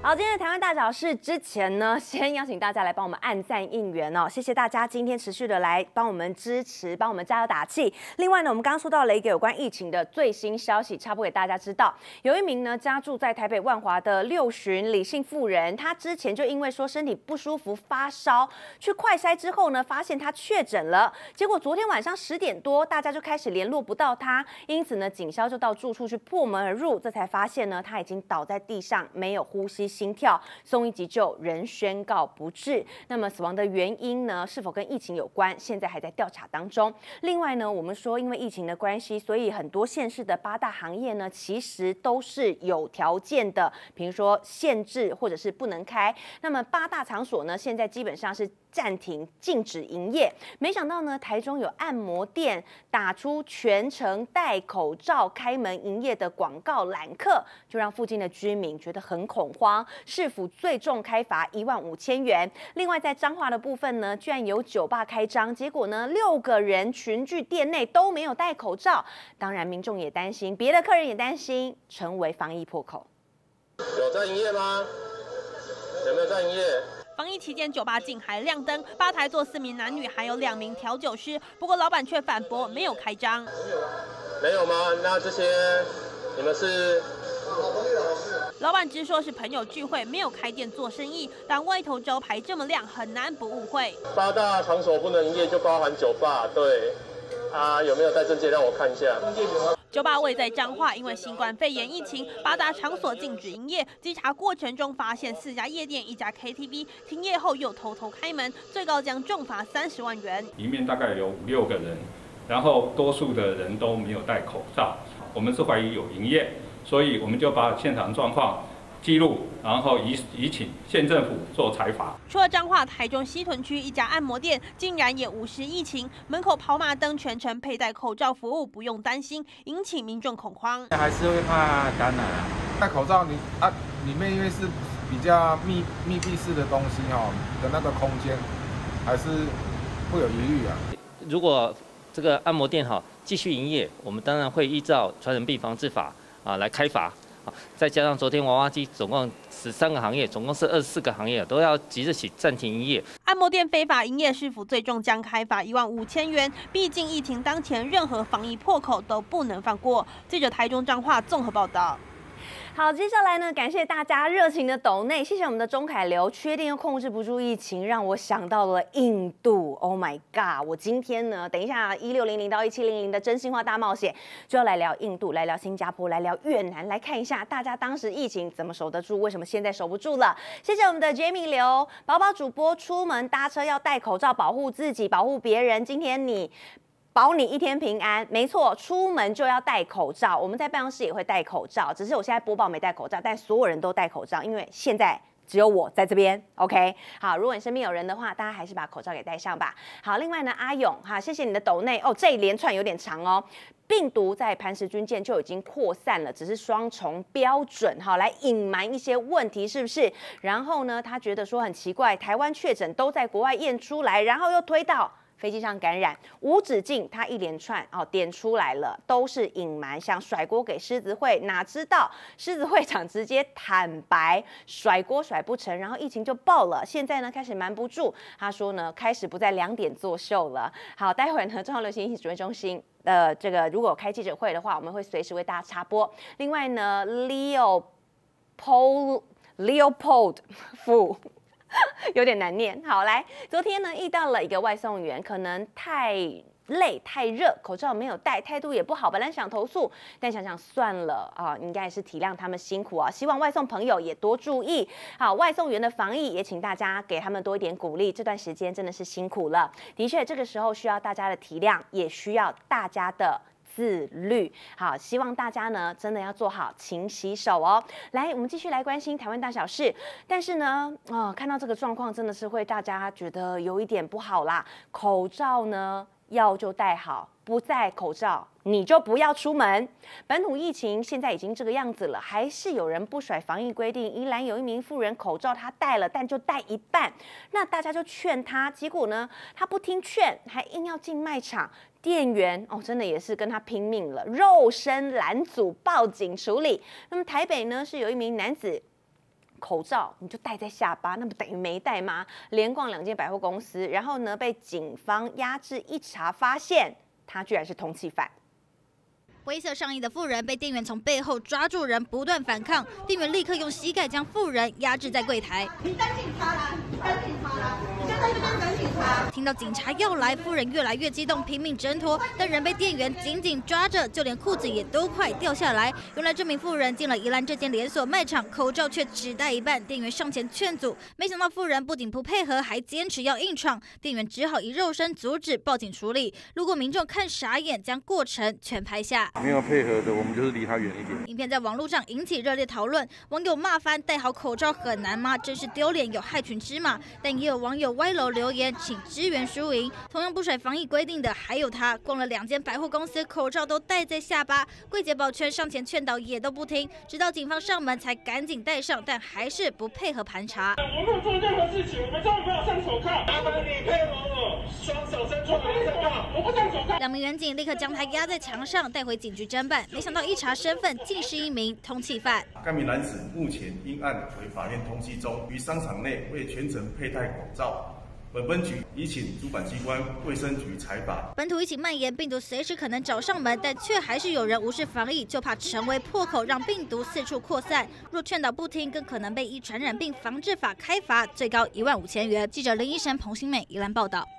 好，今天的台湾大小事之前呢，先邀请大家来帮我们按赞应援哦，谢谢大家今天持续的来帮我们支持，帮我们加油打气。另外呢，我们刚刚收到了一个有关疫情的最新消息，插播给大家知道，有一名呢家住在台北万华的6旬李姓妇人，她之前就因为说身体不舒服发烧，去快筛之后呢，发现她确诊了，结果昨天晚上10点多，大家就开始联络不到她，因此呢，警消就到住处去破门而入，这才发现呢，她已经倒在地上，没有呼吸、心跳，送医急救，人宣告不治。那么死亡的原因呢，是否跟疫情有关？现在还在调查当中。另外呢，我们说因为疫情的关系，所以很多县市的8大行业呢，其实都是有条件的，比如说限制或者是不能开。那么8大场所呢，现在基本上是暂停、禁止营业。没想到呢，台中有按摩店打出全程戴口罩开门营业的广告揽客，就让附近的居民觉得很恐慌。市府最重开罚15000元。另外在彰化的部分呢，居然有酒吧开张，结果呢6个人群聚店内都没有戴口罩。当然民众也担心，别的客人也担心，成为防疫破口。 有在营业吗？有没有在营业？ 防疫期间，酒吧竟还亮灯，吧台坐4名男女，还有2名调酒师。不过老板却反驳没有开张。 没有吗？那这些你们是？ 老板直说是朋友聚会，没有开店做生意。但外头招牌这么亮，很难不误会。 8大场所不能营业，就包含酒吧。对，有没有带证件让我看一下？ 酒吧位在彰化，因为新冠肺炎疫情，8大场所禁止营业。稽查过程中发现4家夜店、1家 KTV 停业后又偷偷开门，最高将重罚30万元。 里面大概有5、6个人，然后多数的人都没有戴口罩。我们是怀疑有营业，所以我们就把现场状况记录，然后移请县政府做裁罚。 除了彰化，台中西屯区1家按摩店竟然也无视疫情，门口跑马灯，全程佩戴口罩服务，不用担心，引起民众恐慌。 还是会怕感染啊，戴口罩里面因为是比较密闭式的东西的那个空间，还是会有疑虑啊。 如果这个按摩店继续营业，我们当然会依照传染病防治法来开罚。再加上昨天娃娃机总共13个行业，总共是24个行业，都要即日起暂停营业。 按摩店非法营业，市府最终将开罚15000元。毕竟疫情当前，任何防疫破口都不能放过。记者台中彰化综合报道。 好，接下来呢，感谢大家热情的抖内，谢谢我们的钟凯流，确定又控制不住疫情，让我想到了印度。Oh my god！ 我今天呢，等一下1600到1700的真心话大冒险，就要来聊印度，来聊新加坡，来聊越南，来看一下大家当时疫情怎么守得住，为什么现在守不住了。谢谢我们的 Jamie 刘宝宝主播，出门搭车要戴口罩，保护自己，保护别人。今天你。保你一天平安，没错，出门就要戴口罩。我们在办公室也会戴口罩，只是我现在播报没戴口罩，但所有人都戴口罩，因为现在只有我在这边。OK， 好，如果你身边有人的话，大家还是把口罩给戴上吧。好，另外呢，阿勇哈，谢谢你的抖内哦，这一连串有点长哦。病毒在磐石军舰就已经扩散了，只是双重标准，好来隐瞒一些问题，是不是？然后呢，他觉得说很奇怪，台湾确诊都在国外验出来，然后又推到飞机上感染，无止境，他一连串点出来了，都是隐瞒，想甩锅给狮子会，哪知道狮子会长直接坦白甩锅甩不成，然后疫情就爆了。现在呢开始瞒不住，他说呢开始不在2点作秀了。好，待会呢中央流行疫情指挥中心这个如果开记者会的话，我们会随时为大家插播。另外呢 Leopold 傅。有点难念。好，来，昨天呢遇到了一个外送员，可能太累太热，口罩没有戴，态度也不好，本来想投诉，但想想算了啊，应该也是体谅他们辛苦啊，希望外送朋友也多注意。好，外送员的防疫也请大家给他们多一点鼓励，这段时间真的是辛苦了。的确，这个时候需要大家的体谅，也需要大家的自律。好，希望大家呢真的要做好勤洗手哦。来，我们继续来关心台湾大小事。但是呢，看到这个状况，真的是会大家觉得有一点不好啦。口罩呢要就戴好，不戴口罩你就不要出门。本土疫情现在已经这个样子了，还是有人不甩防疫规定。宜兰有一名妇人口罩她戴了，但就戴一半，那大家就劝她，结果呢她不听劝，还硬要进卖场。店员真的也是跟他拼命了，肉身拦阻，报警处理。那么台北呢是有一名男子口罩你就戴在下巴，那不等于没戴吗？连逛2间百货公司，然后呢被警方压制一查，发现他居然是通缉犯。 灰色上衣的妇人被店员从背后抓住人，不断反抗，店员立刻用膝盖将妇人压制在柜台。你等警察来，你等警察来，你就在这边等警察。听到警察要来，妇人越来越激动，拼命挣脱，但仍被店员紧紧抓着，就连裤子也都快掉下来。原来这名妇人进了宜兰这间连锁卖场，口罩却只戴一半，店员上前劝阻，没想到妇人不仅不配合，还坚持要硬闯，店员只好以肉身阻止，报警处理。路过民众看傻眼，将过程全拍下。 没有配合的，我们就是离他远一点。 影片在网络上引起热烈讨论，网友骂翻戴好口罩很难吗？真是丢脸，有害群之马。但也有网友歪楼留言，请支援输赢。同样不甩防疫规定的还有他，逛了2间百货公司，口罩都戴在下巴，柜姐保全上前劝导也都不听，直到警方上门才赶紧戴上，但还是不配合盘查。 我没有做任何事情，我们真的没有上手铐。麻烦你配合我，双手伸出来上铐，我不上手铐。 2名员警立刻将他压在墙上，带回警局侦办，没想到一查身份，竟是一名通缉犯。 该名男子目前因案为法院通缉中，于商场内未全程佩戴口罩。本局已请主管机关卫生局裁罚。 本土疫情蔓延，病毒随时可能找上门，但却还是有人无视防疫，就怕成为破口，让病毒四处扩散。若劝导不听，更可能被依传染病防治法开罚，最高15000元。记者林依晨、彭新美宜兰报道。